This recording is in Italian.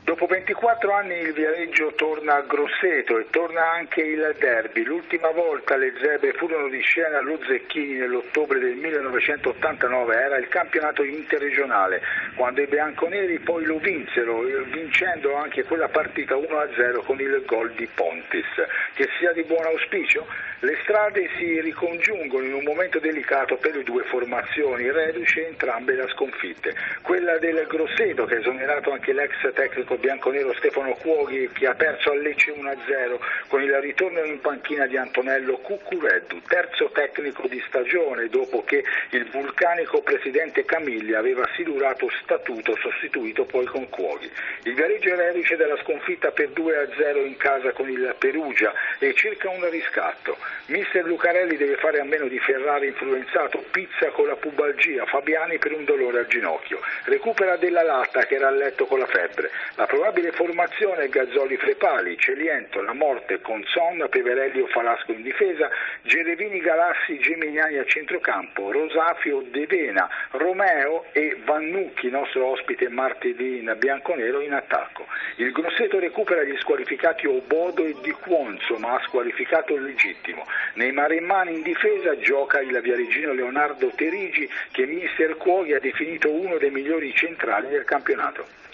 Dopo 24 anni il Viareggio torna a Grosseto e torna anche il derby. L'ultima volta le zebre furono di scena allo Zecchini nell'ottobre del 1989, era il campionato interregionale, quando i bianconeri poi lo vinsero, vincendo anche quella partita 1-0 con il gol di Pontis. Che sia di buon auspicio? Le strade si ricongiungono in un momento delicato per le due formazioni, reduce entrambe da sconfitte. Quella del Grosseto, che ha esonerato anche l'ex tecnico bianconero Stefano Cuoghi, che ha perso a Lecce 1-0 con il ritorno in panchina di Antonello Cuccureddu, terzo tecnico di stagione dopo che il vulcanico presidente Camiglia aveva silurato statuto, sostituito poi con Cuoghi. Il Viareggio è reduce dalla sconfitta per 2-0 in casa con il Perugia e cerca un riscatto. Mister Lucarelli deve fare a meno di Ferrari influenzato, Pizza con la pubalgia, Fabiani per un dolore al ginocchio. Recupera Della Latta che era a letto con la febbre. La probabile formazione è Gazzoli Frepali, Celiento, La Morte, Conson, Peverelli o Falasco in difesa, Gerevini, Galassi, Gemignani a centrocampo, Rosafio, De Vena, Romeo e Vannucchi, nostro ospite martedì in bianconero, in attacco. Il Grosseto recupera gli squalificati Obodo e Di Quonzo, ma ha squalificato il legittimo. Nei Maremmani in difesa gioca il viareggino Leonardo Terigi, che mister Cuoghi ha definito uno dei migliori centrali del campionato.